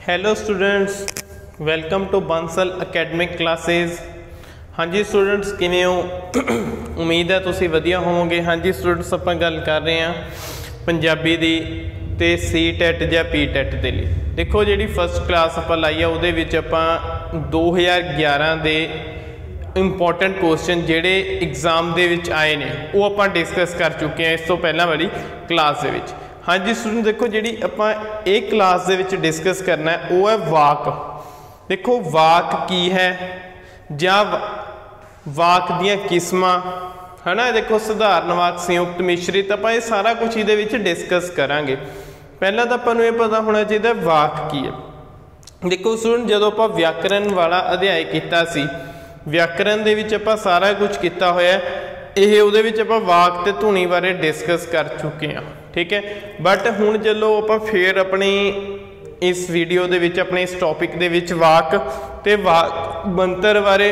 Hello students, welcome to Bansal academic classes. हाँ जी students, किवें हो? उम्मीद है तुसीं वधिया होवोगे। हाँ जी स्टूडेंट्स, आपां गल कर रहे हैं पंजाबी दी ते सी टैट या पी टैट दे लई। देखो जिहड़ी फस्ट क्लास आपां लाई है उहदे विच आपां 2011 दे इंपॉर्टेंट क्वेश्चन जिहड़े एग्जाम दे विच आए ने वो आपां डिस्कस कर चुके हैं इस तो पहला वाली क्लास दे विच। हाँ जी स्टूडेंट, देखो जी आपां एक क्लास दे विच डिस्कस करना है वो है वाक। देखो वाक की है जां वाक दियां किस्मां है ना। देखो सधारण वाक, संयुक्त, मिश्रित, आपां ये सारा कुछ इहदे विच डिस्कस करांगे। पहला तो आपां नूं ये पता होना चाहिए वाक की है। देखो स्टूडेंट, जदों आपां व्याकरण वाला अध्याय कीता सी, व्याकरण दे विच आपां सारा कुछ कीता होया, ਇਹ ਉਹਦੇ ਵਿੱਚ ਆਪਾਂ ਵਾਕ ਤੇ ਧੁਨੀ ਬਾਰੇ डिस्कस कर चुके हैं, ठीक है। बट हुण चलो ਆਪਾਂ फिर अपनी इस वीडियो ਦੇ ਵਿੱਚ अपने इस टॉपिक ਦੇ ਵਿੱਚ वाक ਤੇ वाक ਬੰਤਰ बारे,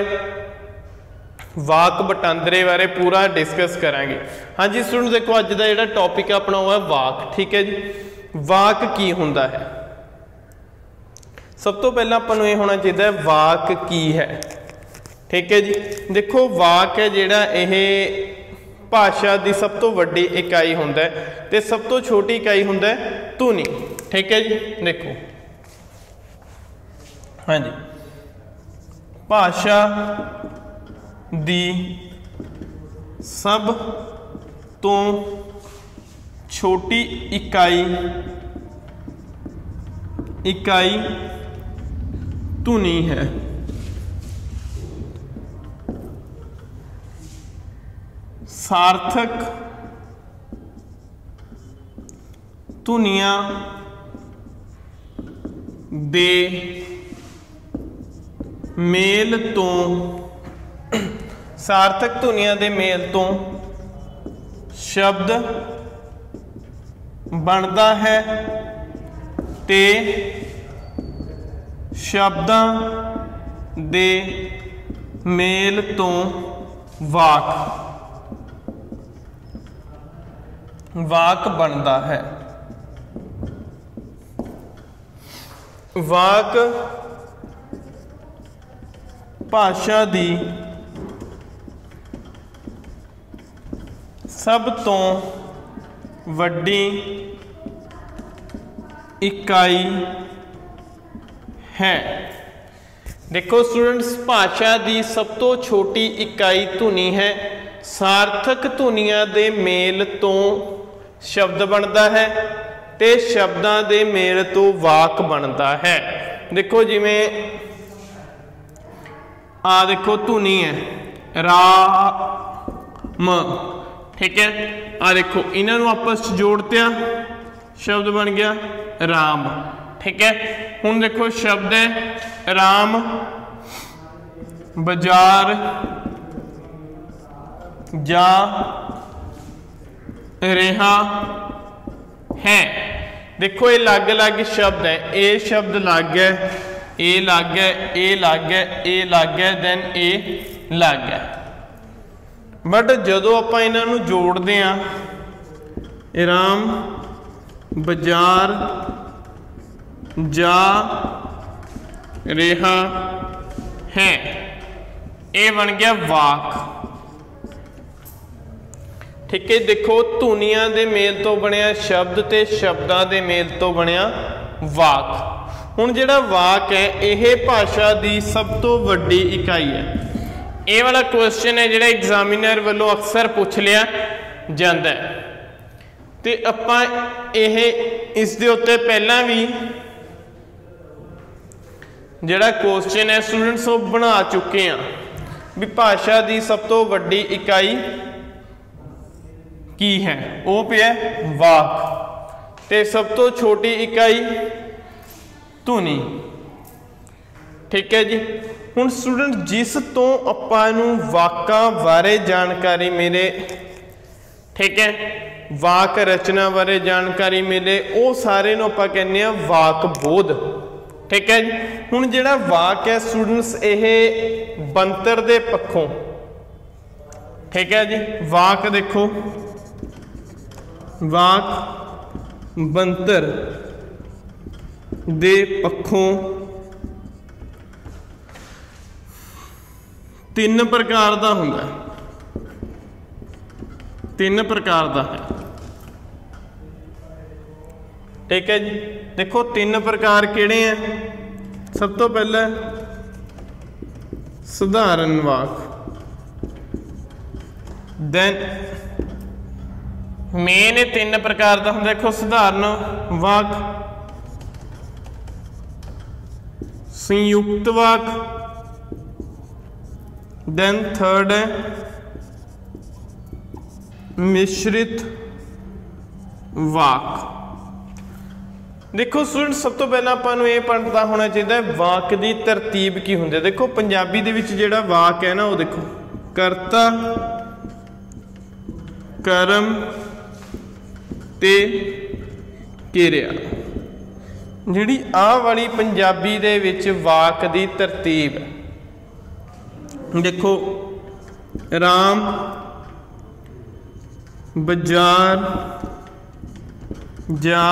वाक ਵਟਾਂਦਰੇ बारे पूरा डिस्कस करांगे। हाँ जी स्टूडेंट, देखो अज का जिहड़ा टॉपिक अपना वो है वाक, ठीक है जी। वाक की हुंदा है? सब तो पहला आपां नूं ये होना चाहिए वाक की है, ठीक है जी। देखो वाक है जिहड़ा यह भाषा की सब तो वड्डी इकाई हुंदा है ते सब तो छोटी इकाई हुंदा है धुनी, ठीक है जी। देखो हाँ जी, भाषा दी सब तो छोटी इकाई धुनी है। सार्थक धुनियां दे मेल तो सार्थक धुनियां दे मेल तो शब्द बनता है ते शब्दां दे मेल तो वाक बनता है। वाक भाषा दी सब तो वड्डी इकाई है। देखो स्टूडेंट्स, भाषा दी सब तो छोटी इकाई धुनी है। सार्थक धुनियां दे मेल तो शब्द बनता है ते शब्दां दे मेल तो वाक बनता है। देखो जिवें आ देखो धुनी है राम, ठीक है। आ देखो इन्हां नूं आपस च जोड़ते शब्द बन गया राम, ठीक है। हुण देखो शब्द है राम बाजार जा रहा है। देखो ये अलग अलग शब्द है, ए शब्द लग है, ए लग है, ए लग है, ए लग है, दैन ए लग है। बट जदों आपां इन्हां नूं जोड़दे हां, राम बाजार जा रहा है, ये बन गया वाक, ठीक है। देखो धुनियां दे मेल तो बनया शब्द ते शब्दां दे मेल तो बनया वाक। हुण जिहड़ा वाक है यह भाषा दी सब तो वड्डी इकाई है। ये वाला क्वेश्चन है जिहड़ा एग्जामिनर वालों अक्सर पूछ लिया जाता है ते आपां यह इस दे उत्ते पहलां भी जिहड़ा क्वेश्चन है स्टूडेंट्स वो बना चुके हैं भी भाषा दी सब तो वड्डी इकाई की है, वो पे है वाक ते सब तो छोटी इकाई धुनी, ठीक है जी। हुण स्टूडेंट जिस तो आपां नूं वाकां बारे जानकारी मिले, ठीक है, वाक रचना बारे जानकारी मिले, वो सारे नूं आपां कहने आ वाक बोध, ठीक है जी। हुण जिहड़ा वाक है स्टूडेंट्स यह बनतर दे पक्षों, ठीक है जी। वाक देखो वाक बनतर दे पक्षों तीन प्रकार का हुंदा है, तीन प्रकार का है। ठीक है जी। देखो तीन प्रकार किहड़े हैं। सब तो पहला सधारण वाक, दैन मेन तीन प्रकार का हुंदा। देखो सधारण वाक, संयुक्त वाक, दैन थर्ड है मिश्रित वाक। देखो स्टूडेंट सब तो पहला आपां नूं ये पता होना चाहिए वाक की तरतीब की हुंदी है। देखो पंजाबी दे विच जिहड़ा वाक है ना, वो देखो करता, कर्म ते किरिया। जिहड़ी आ वाली पंजाबी दे विच वाक की तरतीब है, देखो राम बाजार जा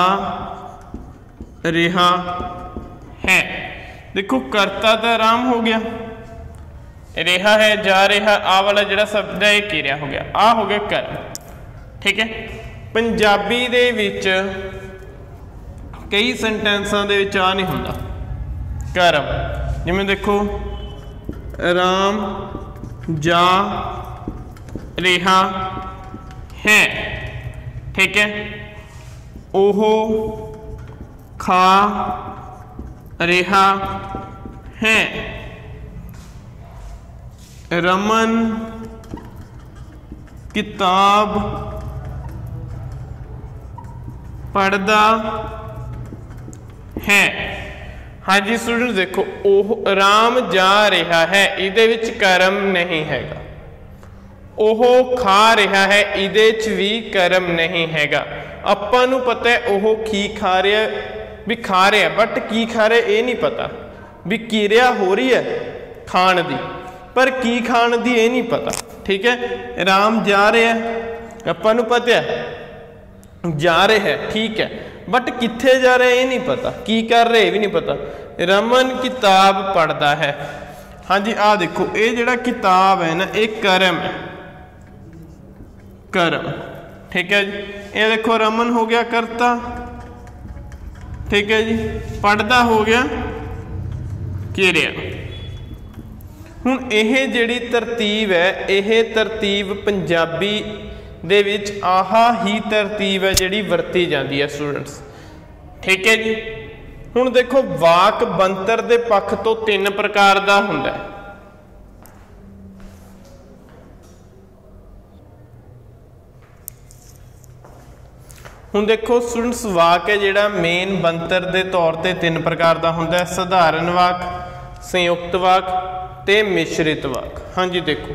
रिहा है। देखो करता तो राम हो गया, रिहा है जा रिहा, आ वाला जिहड़ा शब्द है किरिया हो गया, आ हो गया कर्म। ठीक है। पंजाबी दे विच कई सेंटेंसां दे विच आ नहीं हुंदा कर्म। जिवें देखो राम जा रिहा है। ठीक है। ओहो खा रिहा है। रमन किताब पढ़दा है। हाँ जी स्टूडेंट देखो ओह राम जा रहा है, इहदे विच कर्म नहीं हैगा। ओह खा रहा है, इहदे च भी कर्म नहीं हैगा। आपां नूं पता है ओह की खा रहा भी खा रहा, बट की खा रहा ये नहीं पता, भी किरिया हो रही है खाण दी, पर की खाण दी ये नहीं पता। ठीक है। राम जा रहा है, आपां नूं पता है जा रहा है, ठीक है, बट कित्थे जा रहा है ये नहीं पता, की कर रहे ये भी नहीं पता। रमन किताब पढ़दा है। हाँ जी आ देखो ये जिहड़ा किताब है ना, ये कर्म है, कर्म। ठीक है जी। ये देखो रमन हो गया करता, ठीक है जी, पढ़दा हो गया किरिया। हुण यह जिहड़ी तरतीब है, यह तरतीब पंजाबी दे विच आहा ही तरतीब है जिहड़ी वरती जाती है स्टूडेंट्स। ठीक है जी। हुण देखो वाक बनतर दे पक्ष तो तीन प्रकार का हुंदा है। हुण देखो स्टूडेंट्स वाक है जिहड़ा मेन बनतर दे तौर ते तीन प्रकार का हुंदा है, सधारण वाक, संयुक्त वाक ते मिश्रित वाक। हाँ जी देखो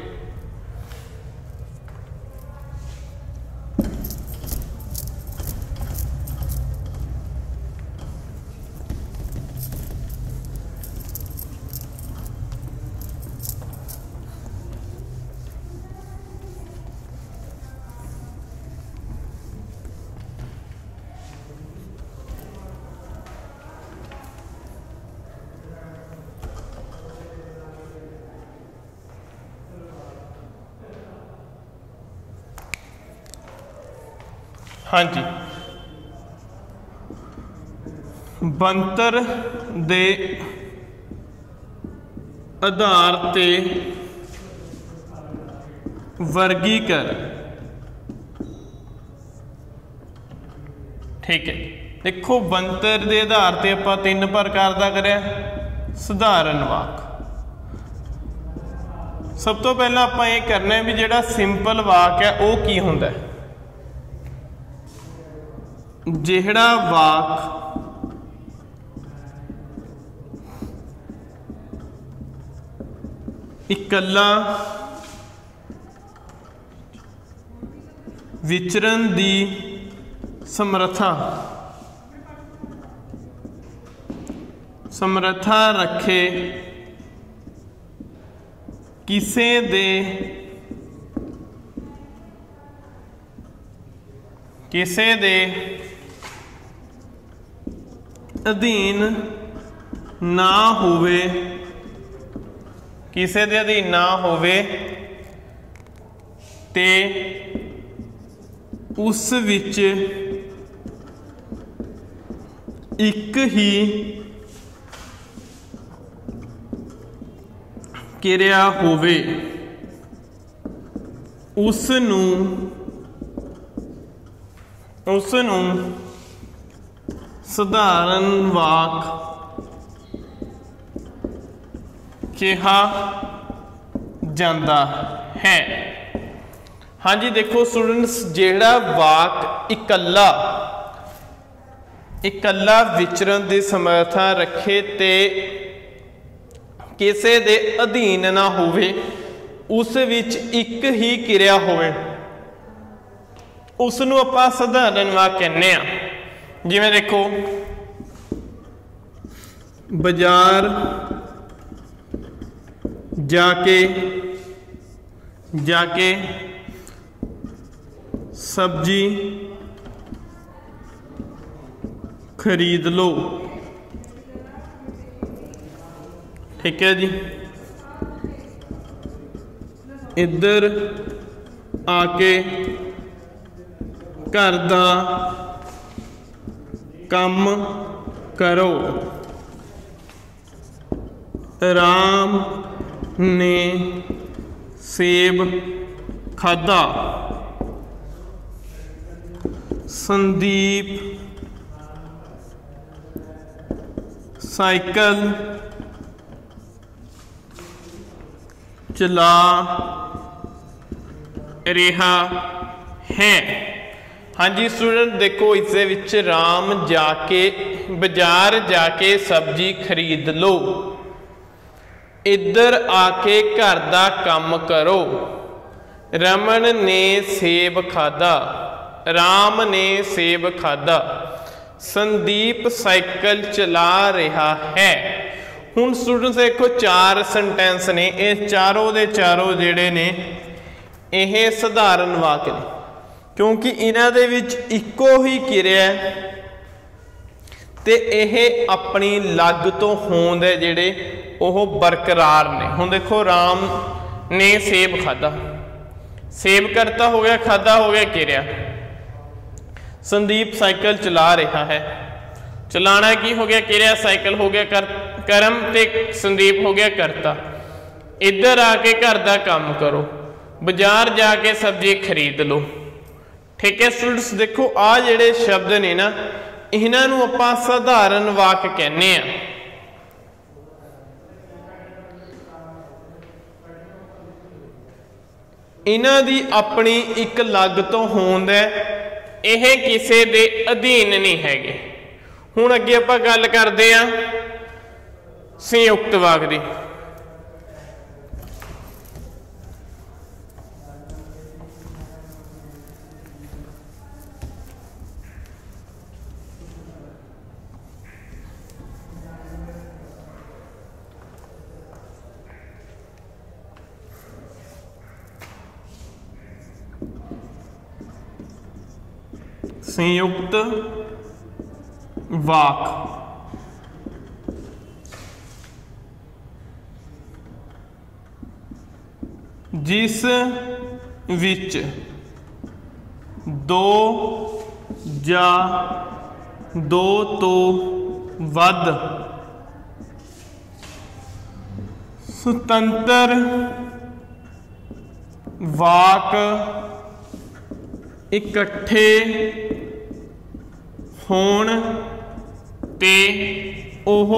हाँ जी बनतर दे आधार ते वर्गीकरण। ठीक है। देखो बनतर के आधार पर आप तीन प्रकार का करें। सधारण वाक सब तो पहला आप ये करना है भी जिहड़ा सिंपल वाक है वो की हुंदा है। जिहड़ा वाक इकल्ला विचरण दी समर्था रखे किसे दे अधीन ना होवे, किसी दे अधीन ना होवे ते उस विच एक ही किरिया होवे, उसनूं सधारण वाक कहा जाता है। हाँ जी देखो स्टूडेंट्स, जिहड़ा वाक इकल्ला विचरण की समर्था रखे ते किसी दे अधीन ना होवे, उस विच एक ही किरिया होवे, उसनूं आपां सधारण वाक कहने आ। जिवें देखो बाजार जाके सब्जी खरीद लो, ठीक है जी। इधर आके घर दा काम करो, राम ने सेब खाधा, संदीप साइकिल चला रहा है। हाँ जी स्टूडेंट देखो, इस विच राम जाके बाजार जाके सब्जी खरीद लो, इधर आके घर दा काम करो, रमन ने सेब खाधा, राम ने सेब खाधा, संदीप साइकिल चला रहा है। हुण स्टूडेंट्स देखो चार सेंटेंस ने, ये चारों दे चारों जिहड़े ने यह सधारण वाक ने, क्योंकि इन्हां दे विच इक्को ही किरिया ते यह अपनी लग तो होंद है जिहड़े ओह बरकरार ने। हुण देखो राम ने सेब खाधा, सेब करता हो गया, खाधा हो गया किरिया। संदीप साइकिल चला रहा है, चलाना की हो गया किरिया, साइकिल हो गया कर्म ते संदीप हो गया करता। इधर आके घर का काम करो, बाजार जाके सब्जी खरीद लो, ठीक है स्टूडेंट्स। देखो आ जिहड़े शब्द ने ना, इन्हां नूं आपां सधारण वाक कहने आ। इन्हां दी अपनी एक लग तो होंद है, यह किसी दे अधीन नहीं हैगे। हुण अगे आपां गल करदे आ संयुक्त वाक दी। संयुक्त वाक जिस विच दो या दो तो वध सुतंत्र वाक इकट्ठे होण ते ओह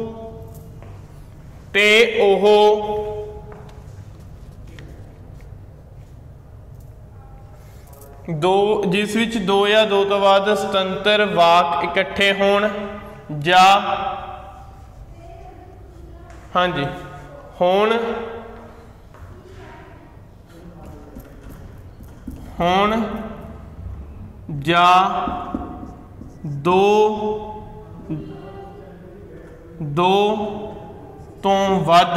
दो, जिस विच दो या दो तो बाद सुतंत्र वाक इकट्ठे होण जा हाँ जी होण जा दो तो वध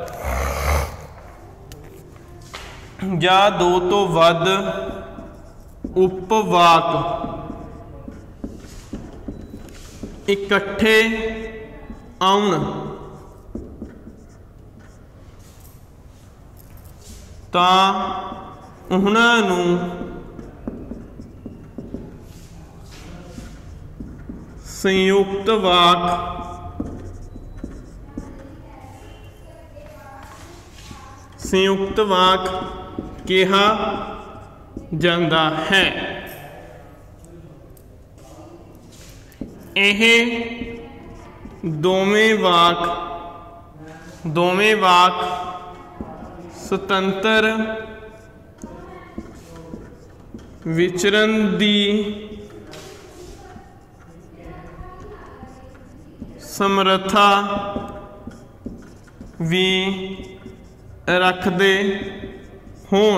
या दो तो वध उपवाक इकट्ठे आउण तां उन्हां नूं संयुक्त वाक कहा जाता है। यह दोवें वाक सुतंत्र विचरण की समर्था भी रखते होण।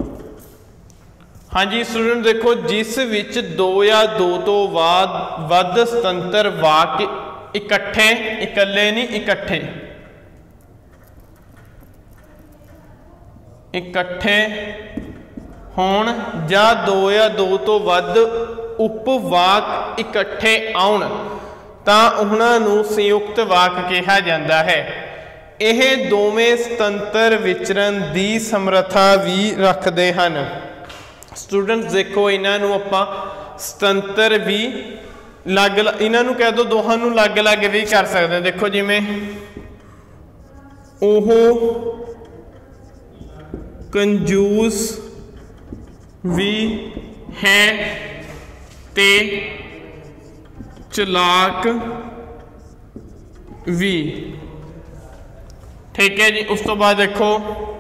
हाँ जी स्टूडेंट देखो, जिस विच दो या दो तो वध सुतंत्र वाक इकट्ठे, इकल्ले नहीं इकट्ठे होण जां दो या दो तो वध उपवाक इकट्ठे आउण तां उन्हां नूं संयुक्त वाक कहा जाता है। यह दोवें सुतंत्र विचरण की समर्था भी रखते हैं। स्टूडेंट्स देखो, इन्हां नूं आपां सुतंत्र भी इन्हां नूं कह दो, दोहां नूं अलग अलग भी कर सकते हैं। देखो जिमें ओह कंजूस भी है ते चलाक भी। ठीक है जी। उस तो बाद देखो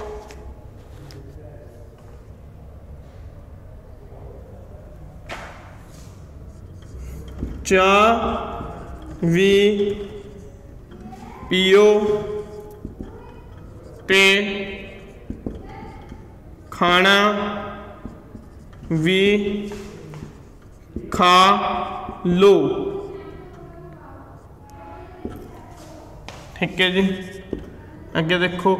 चाह भी पियो ते खाना भी खा लो। ठीक है जी। अगे देखो,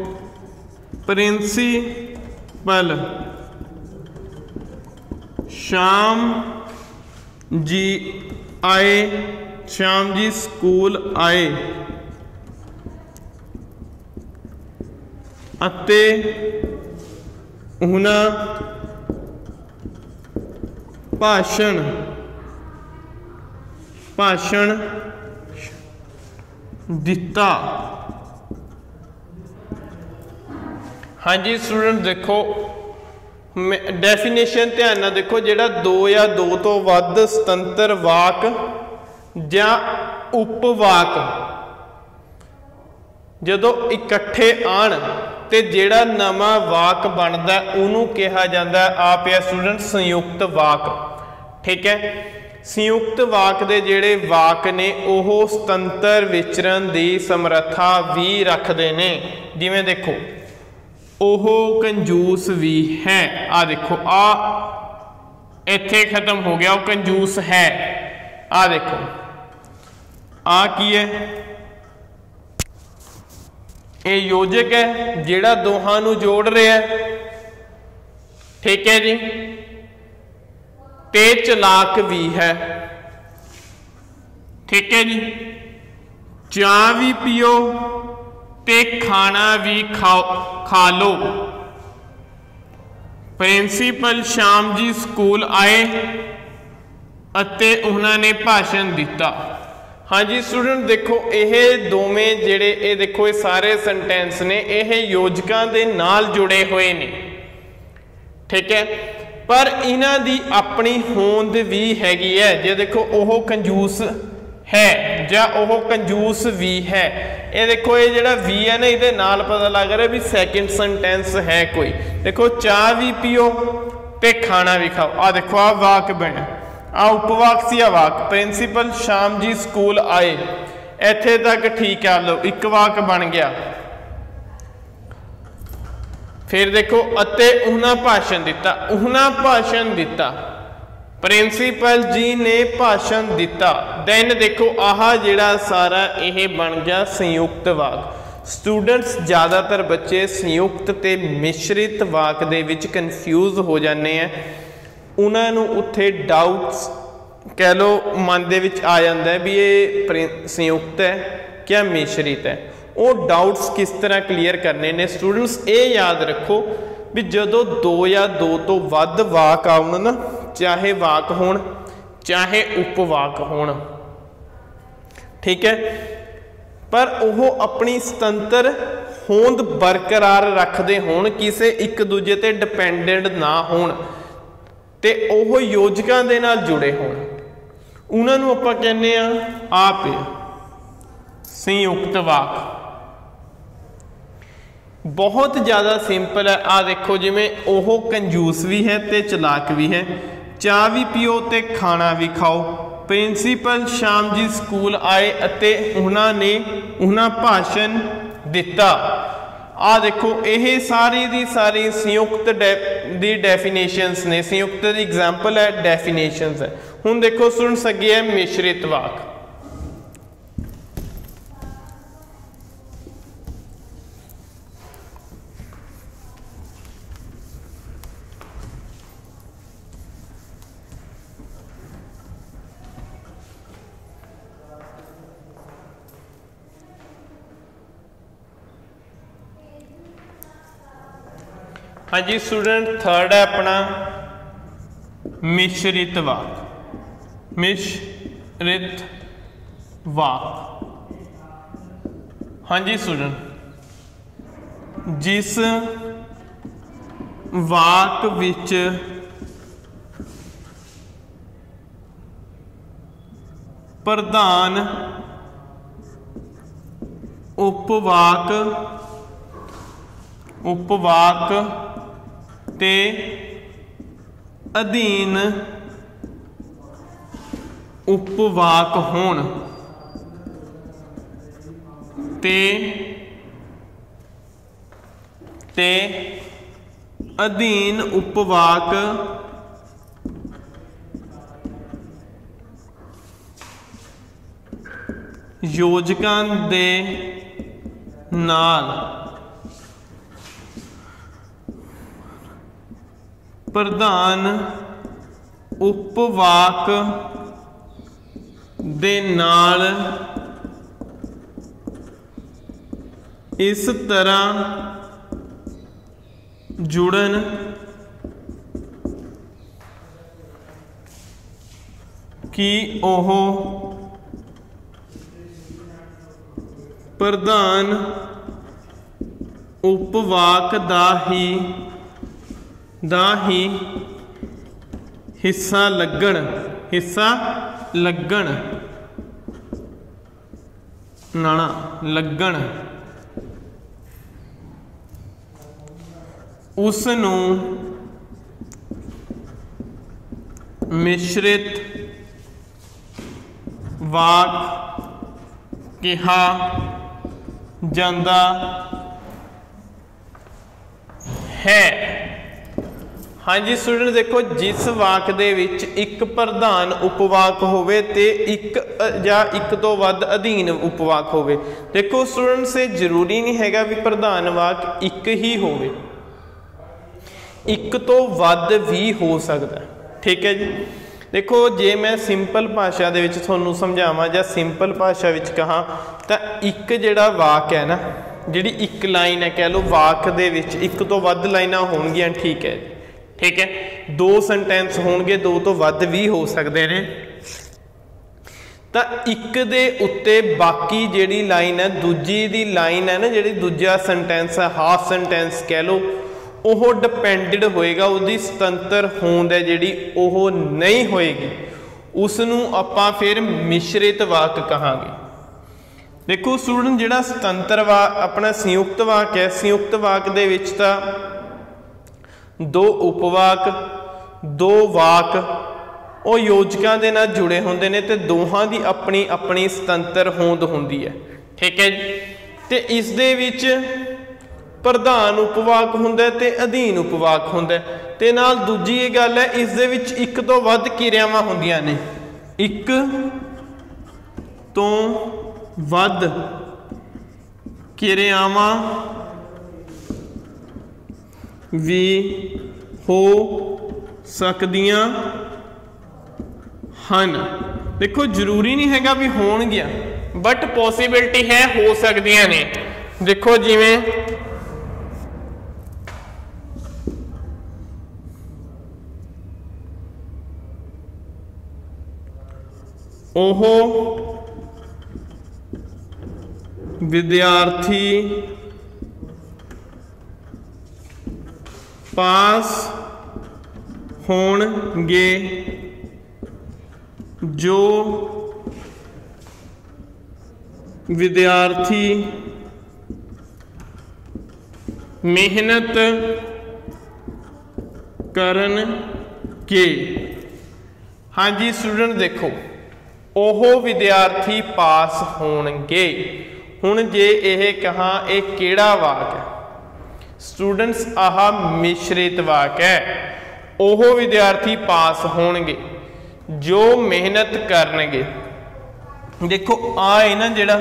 प्रिंसीपल श्याम जी आए, श्याम जी स्कूल आए अते उन्हां भाषण दिता। हाँ जी स्टूडेंट देखो, डेफिनेशन ध्यान नाल देखो, जिहड़ा दो या दो तो वध सुतंत्र वाक जां उपवाक जदों इकट्ठे आण ते जिहड़ा नवां वाक बनदा उहनूं कहा जांदा आप या स्टूडेंट संयुक्त वाक। ठीक है। संयुक्त वाक दे जिहड़े वाक ने ओह सुतंत्र विचरण की समर्था भी रखते ने। जिवें देखो, ओह कंजूस भी है, आ देखो आ इत्थे खत्म हो गया, वो कंजूस है। आ देखो आ की है, ये योजक है जिहड़ा दोहां नूं जोड़ रहा है। ठीक है जी। ते चलाक भी है। ठीक है जी। चाह भी पियो ते खाना भी खा लो। प्रिंसीपल श्याम जी स्कूल आए अते उन्होंने भाषण दिता। हाँ जी स्टूडेंट देखो, यह दोवें जिहड़े ये देखो ये सारे सेंटेंस ने यह योजकां दे नाल जुड़े हुए ने। ठीक है। पर इन्हां दी अपनी होंद भी हैगी है। जे देखो ओह कंजूस है जां ओह कंजूस भी है, ये देखो ये जिहड़ा वी है ना, इहदे नाल पता लग रहा भी सैकेंड सेंटेंस है कोई। देखो चाह भी पियो ते खाना भी खाओ। आ देखो आ वाक बने, आ उपवाक सी आ वाक। प्रिंसीपल श्याम जी स्कूल आए, इत्थे तक ठीक है, लो एक वाक बन गया। फिर देखो अते उन्हां भाषण दिता, उन्हां भाषण दिता, प्रिंसीपल जी ने भाषण दिता। दैन देखो आह जिहड़ा सारा यह बन गया संयुक्त वाक। स्टूडेंट्स ज़्यादातर बच्चे संयुक्त ते मिश्रित वाक दे विच कन्फ्यूज हो जाते हैं, उन्होंने उत्थे डाउट्स कह लो मन दे विच आ जाता है भी ये संयुक्त है क्या मिश्रित है। वो डाउट्स किस तरह क्लीयर करने ने स्टूडेंट्स, ये याद रखो भी जदों दो या दो तो वध वाक आउण ना, चाहे वाक होण चाहे उपवाक होण, ठीक है, पर वो अपनी सुतंत्र होंद बरकरार रखते होण, किसी एक दूजे ते डिपेंडेंट ना होण ते ओह योजकां दे नाल जुड़े होण, उन्हां नूं आपां कहने आप संयुक्त वाक। बहुत ज़्यादा सिंपल है। आ देखो जिवें ओह कंजूस भी है ते चलाक भी है, चाह भी पियो ते खाना भी खाओ। प्रिंसीपल श्याम जी स्कूल आए अते उन्होंने भाषण दिता। आ देखो यह सारी दी सारी संयुक्त दी डेफिनेशंस ने, संयुक्त दी एग्जाम्पल है, डेफिनेशंस है। हुण देखो स्टूडेंट्स अगे है मिश्रित वाक। हाँ जी स्टूडेंट, थर्ड है अपना मिश्रित वाक। मिश्रित वाक, हाँ जी स्टूडेंट, जिस वाक विच प्रधान उपवाक ते अधीन उपवाक होण ते अधीन उपवाक योजकां दे नाल प्रधान उपवाक दे नाल इस तरह जुड़न कि ओह प्रधान उपवाक दा ही हिस्सा लगण नाना लगण उसनूं मिश्रित वाक कहा जांदा है। हाँ जी स्टूडेंट देखो, जिस वाक दे विच एक प्रधान उपवाक होवे ते एक या एक तो वध अधीन उपवाक होवे। देखो स्टूडेंट्स, ये जरूरी नहीं हैगा भी प्रधान वाक एक ही होवे, एक तो वध भी हो सकता है, ठीक है जी। देखो जे मैं सिंपल भाषा दे विच तुहानूं समझावां जां सिंपल भाषा विच कहां तां एक जिहड़ा वाक है ना, जिहड़ी एक लाइन है, कह लो वाक दे विच एक तो वध लाइनां होणगीआं, ठीक है, ठीक है, दो सेंटेंस होणगे, दो तो वध भी हो सकते हैं। तो एक दे उत्ते बाकी जिहड़ी लाइन है, दूजी दी लाइन है ना, जिहड़ी दूजा सेंटेंस है, हाफ सेंटेंस कह लो, ओह डिपेंडेड होएगा, उसकी सुतंत्र होंद है जिहड़ी ओह नहीं होएगी, उसनूं आपां फिर मिश्रित वाक कहांगे। देखो स्टूडेंट, जिहड़ा सुतंत्र वाक अपना संयुक्त वाक है, संयुक्त वाक दे विच तां दो उपवाक दो वाक वो योजकां दे नाल जुड़े होंदे ने ते दोहां दी अपनी अपनी सुतंत्र होंद हुंदी है, ठीक है जी। ते इस दे विच प्रधान उपवाक हुंदा है ते अधीन उपवाक हुंदा है, ते नाल दूजी ये गल है, इस दे विच एक तो वध किरियावां हुंदियां ने, एक तो वध किरियावां भी हो सकदियां ਹਨ। देखो जरूरी नहीं हैगा भी होणगियां, बट पॉसिबिलिटी है, हो सकदियां ने। देखो जिवें ओह विद्यार्थी पास होणगे जो विद्यार्थी मेहनत करनगे। हाँ जी स्टूडेंट देखो ओह विद्यार्थी पास होणगे, हुण जे यह कहा यह किहड़ा वाक है स्टूडेंट्स, आह मिश्रित वाक है। ओह विद्यार्थी पास होणगे जो मेहनत करनगे, देखो आ है ना जिहड़ा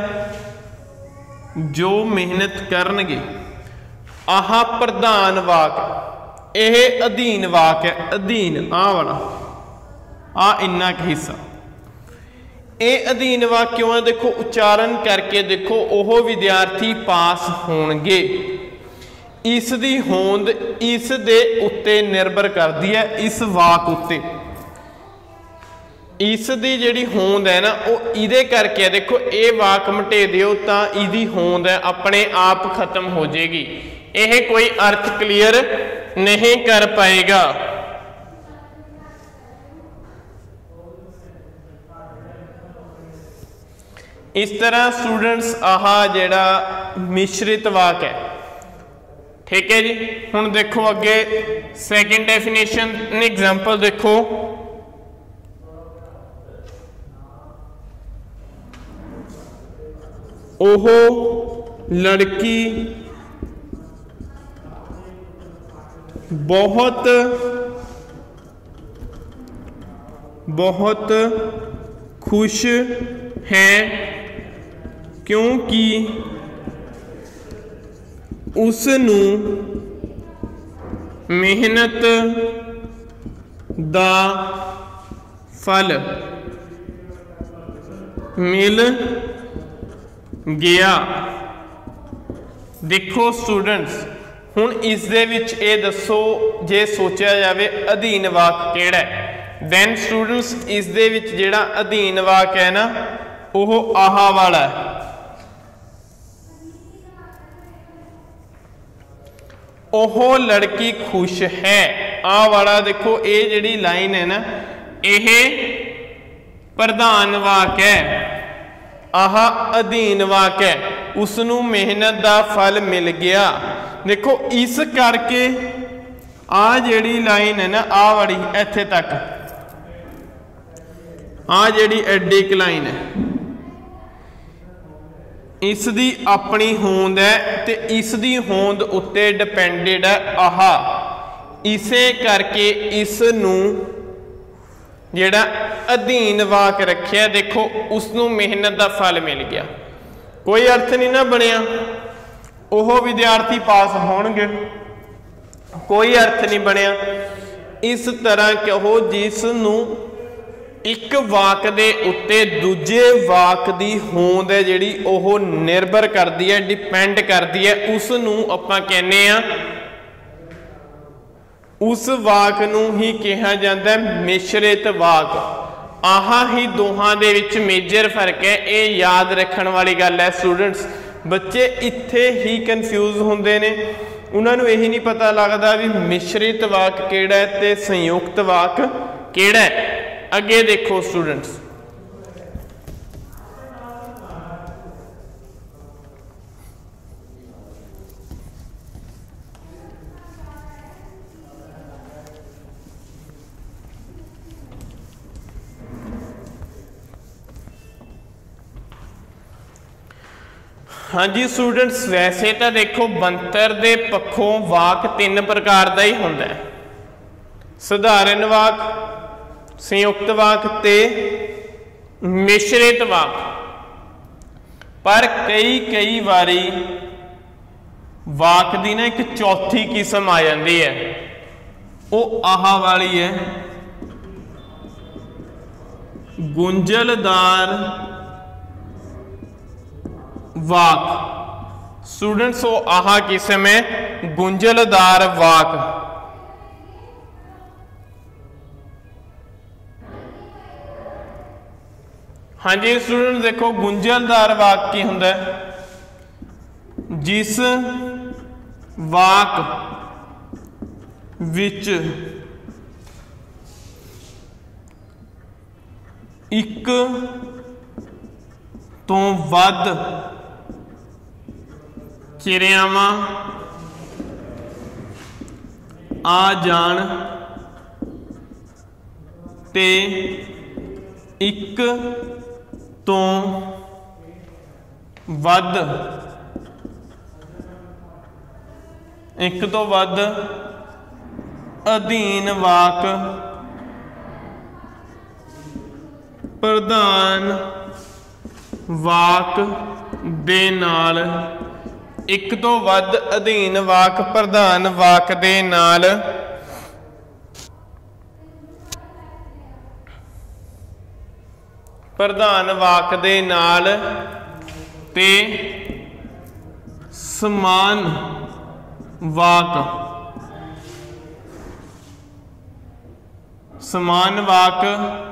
जो मेहनत करनगे, आह प्रधान वाक, यह अधीन वाक है, अधीन आ वाला आ इन्ना क हिस्सा ये अधीन वाक क्यों है। देखो उच्चारण करके देखो ओह विद्यार्थी पास होणगे, इस दी होंद इस दे उत्ते निर्भर करती है, इस वाक उत्ते इस दी जिहड़ी होंद है ना वो इहदे करके है। देखो ये वाक मटे दिओ तां इहदी होंद है अपने आप खत्म हो जाएगी, यह कोई अर्थ क्लीयर नहीं कर पाएगा। इस तरह स्टूडेंट्स आह जिहड़ा मिश्रित वाक है, ठीक है जी। हुण देखो अगे सैकेंड डेफिनेशन एग्जाम्पल देखो, ओह लड़की बहुत बहुत खुश है क्योंकि उसनू मेहनत दा फल मिल गया। देखो स्टूडेंट्स हुण इस दे विच ये दसो जे सोचा जाए अधीन वाक किहड़ा है, दैन स्टूडेंट्स इस दे विच जिहड़ा अधीन वाक है ना वो आह वाला है। ओह लड़की खुश है, आ वाला देखो ये जिहड़ी लाइन है ना यह प्रधान वाक है, आह अधीन वाक है, उसनू मेहनत दा फल मिल गया। देखो इस करके आ जिहड़ी लाइन है ना आ वाली इत्थे तक आ जिहड़ी एडी क लाइन है इसदी अपनी होंद है ते इसदी होंद उत्ते डिपेंडेड है आह, इसे करके इसनू जिहड़ा अधीन वाक रखिया देखो उसनू मेहनत दा फल मिल गया। कोई अर्थ नहीं ना बनिया ओह विद्यार्थी पास होणगे, कोई अर्थ नहीं बनिया। इस तरह कहो जिसनू एक वाक दे उत्ते दूजे वाक दी होंद है जिहड़ी ओह निर्भर करती है, डिपेंड करती है, उसनू आपां कहने आ उस वाक नू ही कहा जाता है मिश्रित वाक। आह ही दोहां दे विच मेजर फर्क है, ये याद रखने वाली गल है स्टूडेंट्स। बच्चे इत्थे ही कन्फ्यूज होंदे ने, उन्होंने यही नहीं पता लगता भी मिश्रित वाक किहड़ा है ते संयुक्त वाक किहड़ा है। अगे देखो स्टूडेंट्स हाँ जी स्टूडेंट्स, वैसे तो देखो बनतर दे पक्षों वाक तीन प्रकार का ही होंदा है, साधारण वाक, संयुक्त वाक ते मिश्रित वाक। पर कई बारी वाक की ना एक चौथी किस्म आ जाती है, वो आह वाली है, गुंझलदार वाक। स्टूडेंट्स सो आह किस्म है गुंझलदार वाक। हाँ जी स्टूडेंट देखो गुंझलदार वाक की हुंदा है, जिस वाक विच एक तो वध किरियावां आ जाण ते एक तो वध अधीन वाक प्रधान वाक दे नाल, एक तो वध अधीन वाक प्रधान वाक दे नाल प्रधान वाक दे नाल ते समान वाक, समान वाक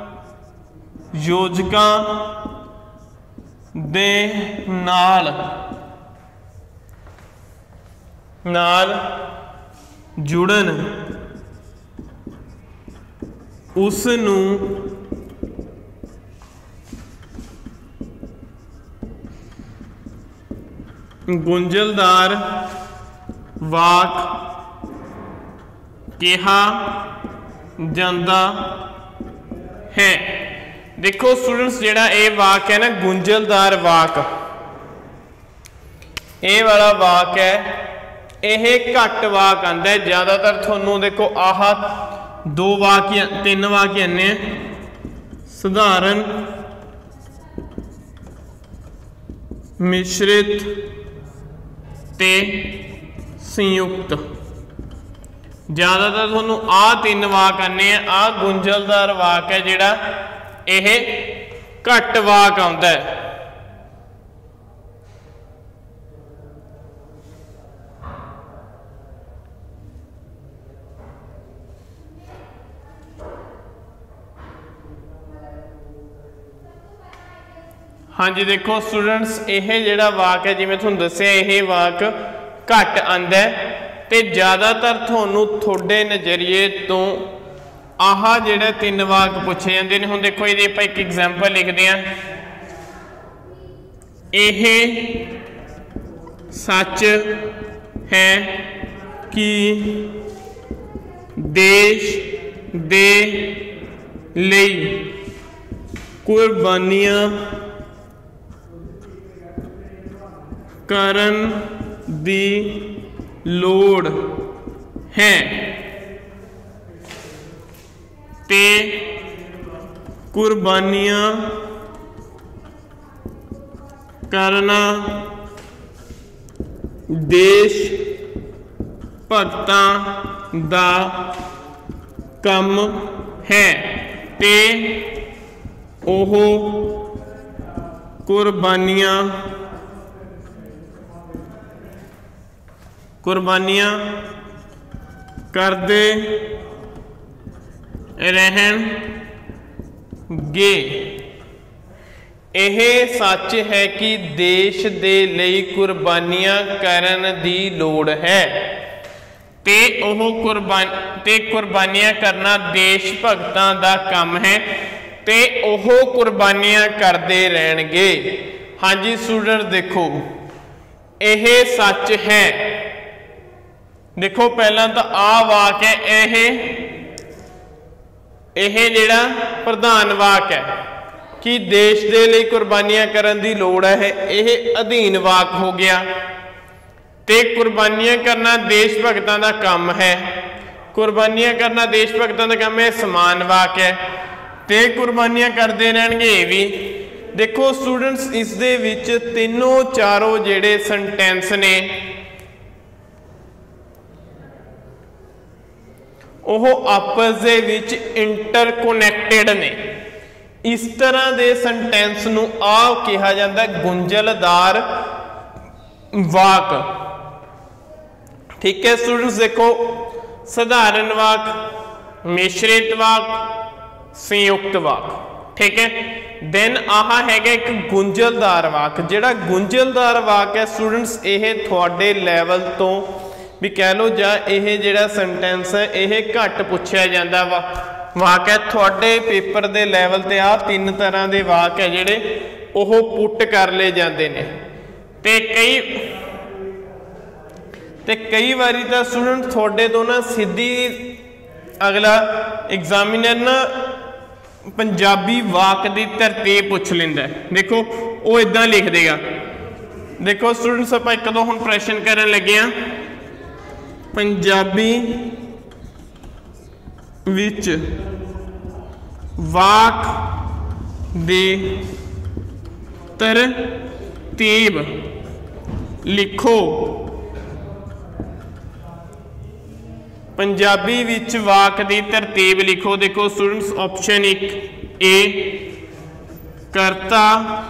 योजकां दे नाल जुड़न उस नूं गुंझलदार वाक कहा जाता है। देखो स्टूडेंट्स जिहड़ा ये वाक है ना गुंझलदार वाक, ये वाला वाक है यह घट वाक आंदा है। ज़्यादातर थोनों देखो आह दो वाक तीन वाक आने सधारण मिश्रित ते संयुक्त, ज़्यादातर थोनों आ तीन वाक आने आ गुंझलदार वाक है जिहड़ा यह घट वाक आउंदा है। हाँ जी देखो स्टूडेंट्स यह जिहड़ा वाक है जिवें तुहानूं दस्सिआ यह वाक घट आंदा है ते ज़्यादातर तुहानूं तुहाडे नज़रिए तो आह जिहड़े तीन वाक पूछे जाते हैं। हुण देखो ये आपां एक एग्जाम्पल लिखते हैं, यह सच है कि देश दे लई कुर्बानियां करन दी लोड़ है ते कुर्बानियां करना देश भगतां दा कम है ते ओह कुर्बानियां करते रहणगे। यह सच है कि देश दे लई कुर्बानियां करन दी लोड़ है ते ओह कुर्बानियां करना देश भगतां दा काम है ते ओह कुर्बानियां करते रहणगे। हाँ जी स्टूडेंट देखो यह सच है, देखो पहला तो आ वाक है यह जिहड़ा प्रधान वाक है कि देश दे लई कुर्बानियां करन दी लोड़ है, यह अधीन वाक हो गया ते कुर्बानियां करना देश भगतां दा काम है, कुर्बानियां करना देश भगतां दा काम है समान वाक है ते कुर्बानियां करते रहणगे। ये भी देखो स्टूडेंट्स इस दे विच तीनों चारों जिहड़े सेंटेंस ने ओह आपस दे विच इंटरकोनैक्टेड ने, इस तरह के सेंटेंस नूं आ कहा जाता है गुंझलदार वाक। ठीक है स्टूडेंट्स, देखो साधारण वाक, मिश्रित वाक, संयुक्त वाक। ठीक है, देन आह हैगा एक गुंझलदार वाक। जिहड़ा गुंझलदार वाक है स्टूडेंट्स ये थोड़े लैवल तो भी कह लो जां ये जिहड़ा सेंटेंस है ये घट पुछया जांदा वा वाक है। थोड़े पेपर के लैवल ते आ तीन तरह के वाक है जिहड़े ओह पुट कर ले जाते हैं। ते कई बारी तो स्टूडेंट थोड़े तो ना सीधी अगला एग्जामिनर ना पंजाबी वाक की तरतीब पूछ लेंदा है। देखो वो इदा लिख देगा। देखो स्टूडेंट्स आप एक दो हुण प्रश्न करन लगे हैं। पंजाबी विच वाक दे तरतीब लिखो। पंजाबी विच वाक दी तरतीब लिखो। देखो स्टूडेंट्स ऑप्शन 1 ए करता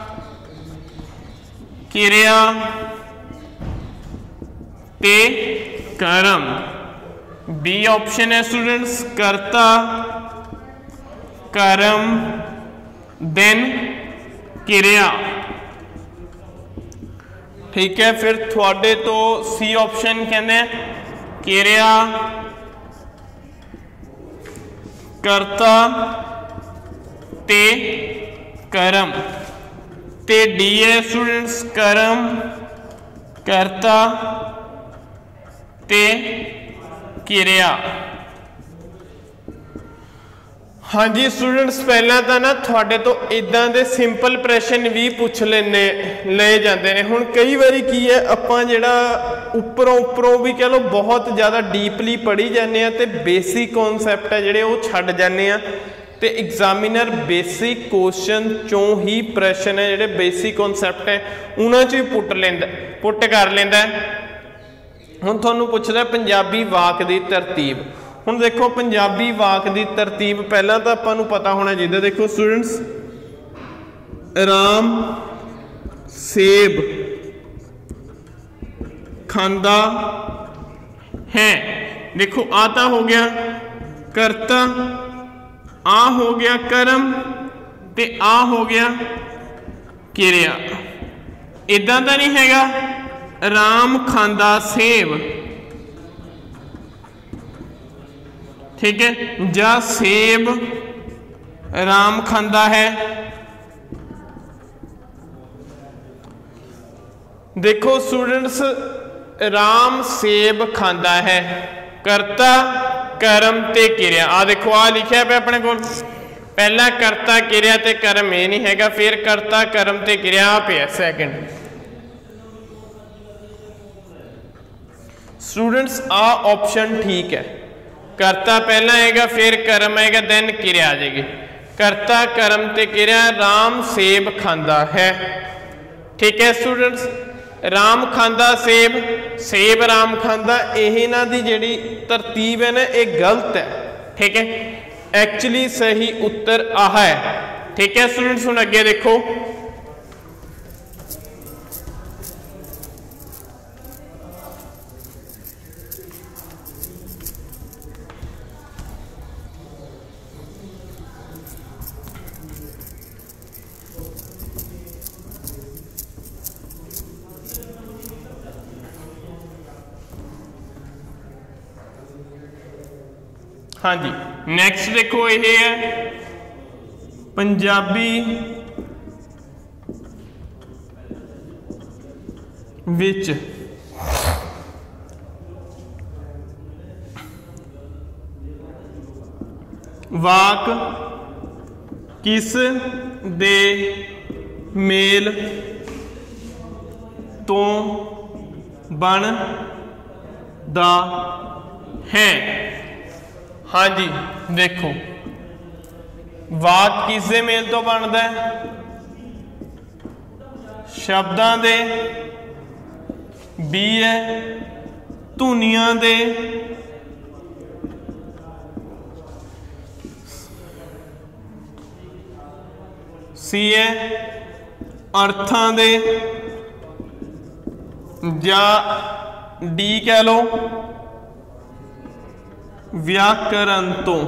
किरिया ते कर्म। बी ऑप्शन है स्टूडेंट्स कर्ता कर्म देन किरिया। ठीक है, फिर थोड़े तो सी ऑप्शन कहते हैं किरिया कर्ता ते कर्म। ते डी है स्टूडेंट्स कर्म कर्ता ते किरिया। हाँ जी स्टूडेंट्स, पहला तो ना थोड़े तो इदा के सिंपल प्रश्न भी पूछ ले जाते हैं। हुण कई बारी की है आपां जिहड़ा उपरों भी कह लो बहुत ज़्यादा डीपली पढ़ी जाने तो बेसिक कॉन्सैप्ट है जिहड़े वो छड्ड जाने तो एग्जामिनर बेसिक क्वेश्चन चों ही प्रश्न है जिहड़े बेसिक कॉन्सैप्ट है उन्हां चों ही पुट कर लैंदा है। हुण तुहानूं पुछदा पंजाबी वाक की तरतीब। हुण देखो पंजाबी वाक की तरतीब पहला तो आपां नूं पता होना चाहिए। देखो स्टूडेंट्स राम सेब खांदा है। देखो आता हो गया कर्ता, आ हो गया कर्म ते आ हो गया किरिया। इदां तां नहीं हैगा राम खांदा सेब। ठीक है, जा सेब राम खांदा है। देखो स्टूडेंट्स राम सेब खांदा है, कर्ता कर्म ते किरिया। आ देखो आ लिखा पे अपने को पहला कर्ता किरिया ते कर्म ये नहीं हैगा, फिर कर्ता कर्म ते किरिया आ पे सेकंड। स्टूडेंट्स आ ऑप्शन ठीक है, कर्ता पहला आएगा फिर कर्म आएगा देन किरिया आ जाएगी। कर्ता कर्म ते किरिया राम सेब खांदा है। ठीक है स्टूडेंट्स, राम खांदा सेब, सेब राम खांदा, यही ना दी जिहड़ी तरतीब है ना ये गलत है। ठीक है, एक्चुअली सही उत्तर आह है। ठीक है स्टूडेंट्स, हुण अगे देखो हाँ जी नैक्सट देखो ये है पंजाबी विच वाक किस दे मेल तो बनदा है। हाँ जी देखो वाक किसके मेल तो बनता है, शब्दां दे, बी है धुनियां दे, सी है अर्थां दे या डी कह लो व्याकरण तो।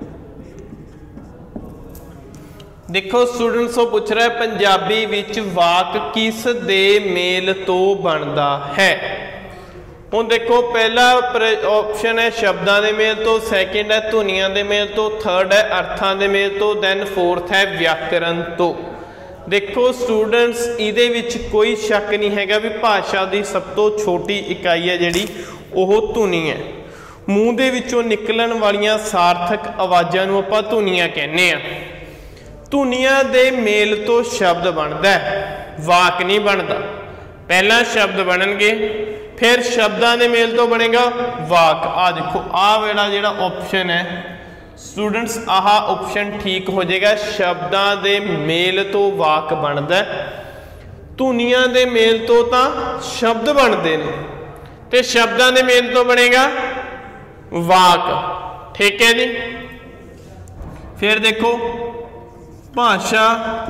देखो स्टूडेंट्स वो पूछ रहा है पंजाबी विच वाक किस दे मेल तो बनता है। हुण देखो पहला ऑप्शन है शब्दां दे मेल तो, सैकेंड है धुनियां दे मेल तो, थर्ड है अर्थां दे मेल तो, दैन फोर्थ है व्याकरण तो। देखो स्टूडेंट्स इहदे विच कोई शक नहीं हैगा भी भाषा की सब तो छोटी इकाई है जिहड़ी ओह धुनी है। मूँह दे विचों निकलण वालियां सार्थक आवाज़ां नूं आपां धुनियां कहने आ। धुनियां दे मेल तो शब्द बनता है, वाक नहीं बनता। पहला शब्द बननगे फिर शब्दां दे मेल तो बनेगा वाक। आ देखो आ वाला जिहड़ा ऑप्शन है स्टूडेंट्स आह ऑप्शन ठीक हो जाएगा। शब्दां दे मेल तो वाक बनता है, धुनियां दे मेल तो तां शब्द बनते हैं ते शब्दां दे मेल तो बनेगा वाक। ठीक है जी। फिर देखो भाषा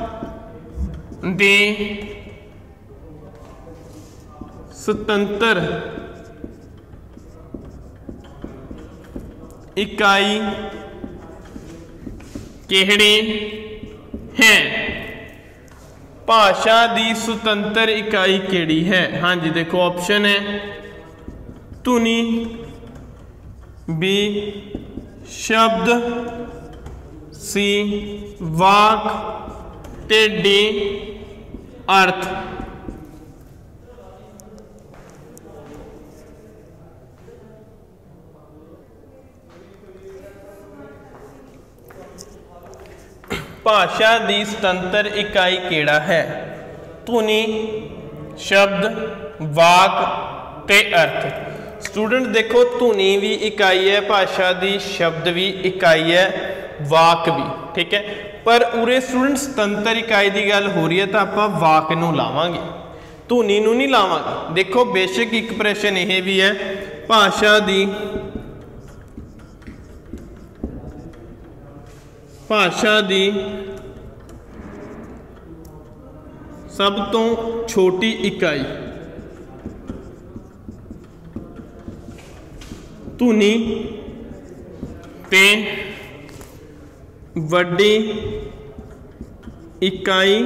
दी सुतंत्र इकाई किहड़ी है। भाषा दी सुतंत्र इकाई किहड़ी है। हाँ जी देखो ऑप्शन है धुनी, बी शब्द, सी वाक ते डी अर्थ। भाषा दी सुतंत्र इकाई केड़ा है। धुनी, शब्द, वाक ते अर्थ। स्टूडेंट देखो धुनी भी इकाई है, भाषा दी शब्द भी इकाई है, वाक भी। ठीक है पर उरे स्टूडेंट सुतंत्र इकाई की गल हो रही है तो आप वाक नूं लावांगे, धुनी नूं नहीं लावांगे। देखो बेशक एक प्रश्न यह भी है भाषा दी सब तो छोटी इकाई धुनी ते वड्डी इकाई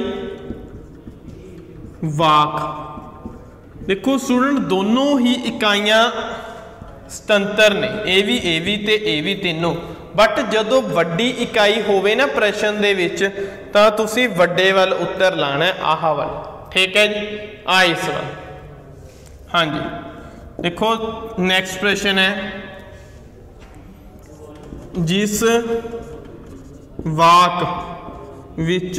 वाक। देखो स्टूडेंट दोनों ही इकाइयां सुतंत्र ने, ए भी ते ए भी तीनों। बट जदों वड्डी इकाई होवे ना प्रश्न दे विच तां तुसीं वड्डे वाल उत्तर लाना है, आह वाल। ठीक है जी आ इस वाल। हाँ जी देखो नेक्स्ट प्रश्न है जिस वाक विच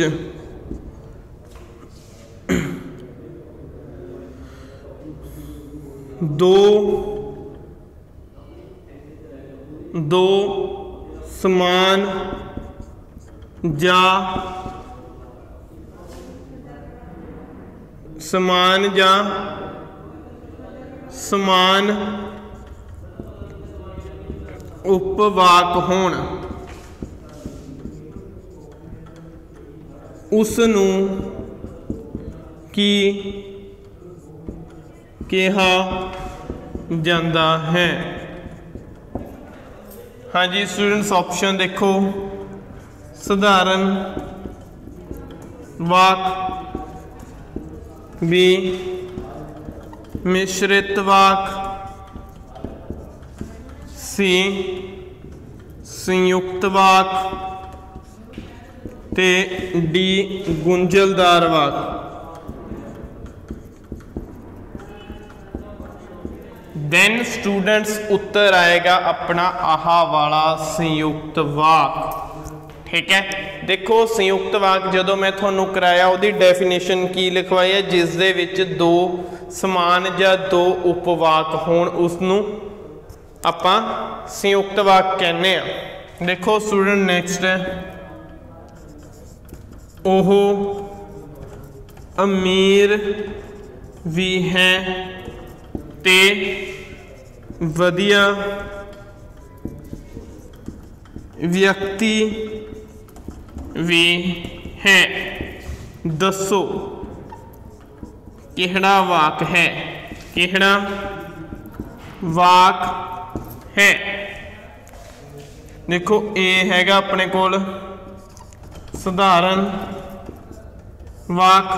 दो समान समान उपवाक होण उसनूं की कहा जाता है। हाँ जी स्टूडेंट्स ऑप्शन देखो साधारण वाक, बी मिश्रित वाक, सी संयुक्त वाक ते डी गुंझलदार वाक। देन स्टूडेंट्स उत्तर आएगा अपना आहा वाला संयुक्त वाक। ठीक है देखो संयुक्त वाक जदों मैं थोनू कराया उहदी डेफिनेशन की लिखवाई है, जिस दे विच दो समान या दो उपवाक होण उसनूं आपां संयुक्त वाक कहने आ। देखो स्टूडेंट नेक्स्ट है ओह अमीर भी है ते वधिया व्यक्ति भी है। दसो किहड़ा वाक है, किहड़ा वाक है। देखो ए हैगा अपने कोल सधारण वाक,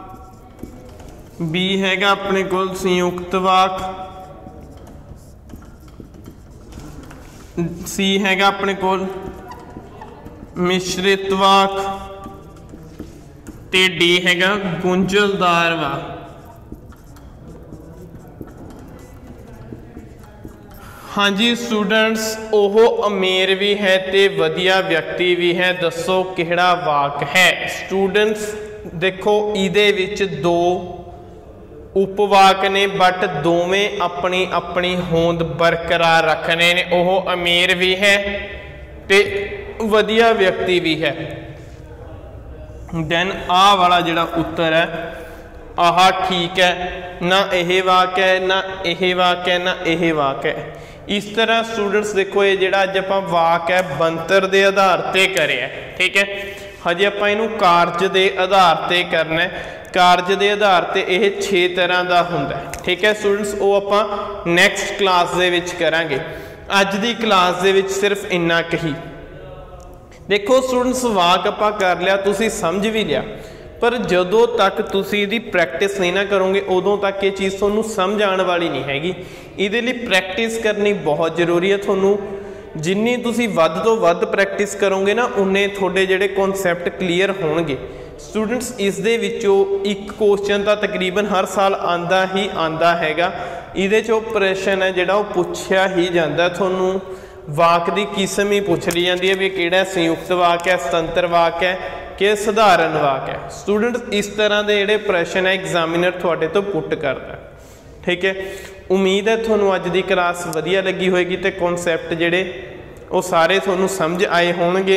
बी हैगा अपने कोल संयुक्त वाक, सी हैगा अपने कोल मिश्रित वाक ते डी हैगा गुंझलदार वाक। हाँ जी स्टूडेंट्स, ओह अमीर भी है ते वधिया व्यक्ति भी है, दसो किहड़ा वाक है। स्टूडेंट्स देखो इहदे विच दो उपवाक ने बट दोवें अपनी अपनी होंद बरकरार रखने ने। ओह अमीर भी है ते वधिया व्यक्ति भी है। दैन आ वाला जिहड़ा उत्तर है आह ठीक है, ना यह वाक है ना यह वाक है ना यह वाक है। इस तरह स्टूडेंट्स देखो ये जिहड़ा अज आपां वाक है बनतर के आधार पर करिया, ठीक है। हजे आपां इहनूं कारज के आधार पर करना है। कारज के आधार पर यह 6 तरह का हुंदा है, ठीक है स्टूडेंट्स। वो आपां नैक्सट क्लास दे विच करांगे। अज दी क्लास दे विच सिर्फ इन्ना कही। देखो स्टूडेंट्स वाक आपां कर लिया, तुसीं समझ भी लिया, पर जदों तक तुसीं इहदी प्रैक्टिस नहीं ना करोगे उदों तक ये चीज़ तुहानूं समझ आने वाली नहीं हैगी। इहदे लई प्रैक्टिस करनी बहुत जरूरी है। तुहानूं जिन्नी तुसीं वध तो वध प्रैक्टिस करोगे ना उन्ने तुहाडे जिहड़े कॉन्सैप्ट क्लीयर होणगे। स्टूडेंट्स इस दे विचों एक क्वेश्चन तो तकरीबन हर साल आंदा ही आंदा हैगा। इहदे चों प्रश्न है जिहड़ा वो पुछया ही जांदा। तुहानूं वाक की किस्म ही पुछ ली जाती है भी किहड़ा संयुक्त वाक है, स्वतंत्र वाक है कि सधारण वाक है। स्टूडेंट इस तरह के जिहड़े प्रश्न है एग्जामिनर तुहाडे तो पुट करता, ठीक है। उम्मीद है तुहानूं अज दी क्लास वधिया लगी होएगी ते कॉन्सैप्ट जिहड़े वो सारे तुहानूं समझ आए होणगे,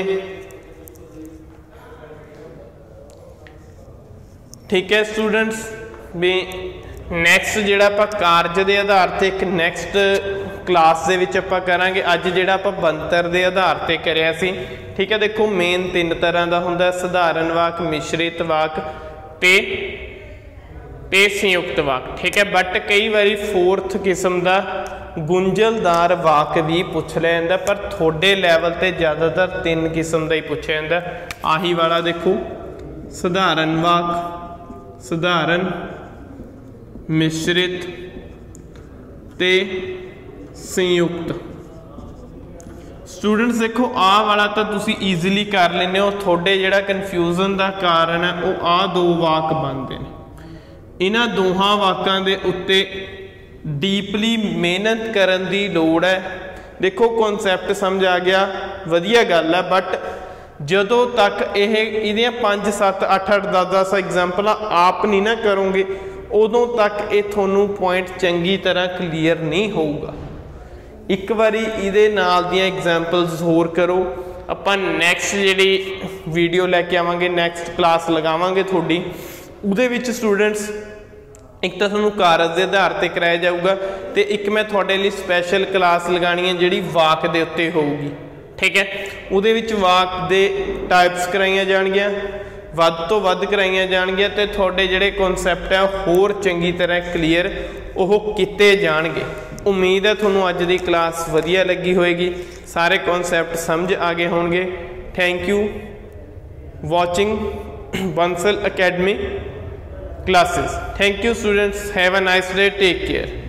ठीक है स्टूडेंट्स। भी नैक्सट जिहड़ा आपां कारज के आधार पर एक नैक्सट क्लास दे विच आपां करांगे। अज जिहड़ा आपां बनतर के आधार पर करिया सी, ठीक है। देखो मेन 3 तरह का हुंदा, सधारण वाक, मिश्रित वाक ते संयुक्त वाक, ठीक है। बट कई बारी 4th किस्म का गुंझलदार वाक भी पूछ लिया जाता, पर थोड़े लैवल ते ज़्यादातर 3 किस्म का ही पूछा जाता। आही वाला देखो सधारण वाक, सधारण, मिश्रित ते संयुक्त। स्टूडेंट्स देखो आ वाला तो तुसी ईजीली कर लेने हो। थोड़े जिहड़ा कन्फ्यूजन का कारण है वो आ 2 वाक बनते हैं। इन्हां दोहां वाकां दे उत्ते डीपली मेहनत करन दी लोड़ है। देखो कॉन्सैप्ट समझ आ गया, वधिया गल है, बट जदों तक ये 5 7 8 8 10 10 एग्जाम्पल आप नहीं ना करोगे उदों तक ये थोनू पॉइंट चंगी तरह क्लीयर नहीं होगा। एक बारी इहदे नाल दियां एग्जाम्पल्स होर करो। आपां नैक्सट जिहड़ी वीडियो लैके आवांगे, नैक्सट क्लास लगावांगे थोड़ी, उहदे विच स्टूडेंट्स एक तो तुहानूं कारज के आधार पर कराया जाऊगा तो एक मैं तुहाडे लई स्पैशल क्लास लगानी है जिहड़ी वाक दे उत्ते होऊगी, ठीक है। उहदे विच वाक दे टाइप्स कराईयां जाणगीआं, वध तो वध कराईयां जाणगीआं ते तुहाडे जिहड़े कॉन्सैप्ट है होर चंगी तरह क्लीयर ओह कीते जाणगे। उम्मीद है तुहानूं अज दी क्लास वधिया लगी होएगी, सारे कॉन्सैप्ट समझ आ गए होणगे। Thank you watching Bansal academy classes. Thank you students, have a nice day, take care.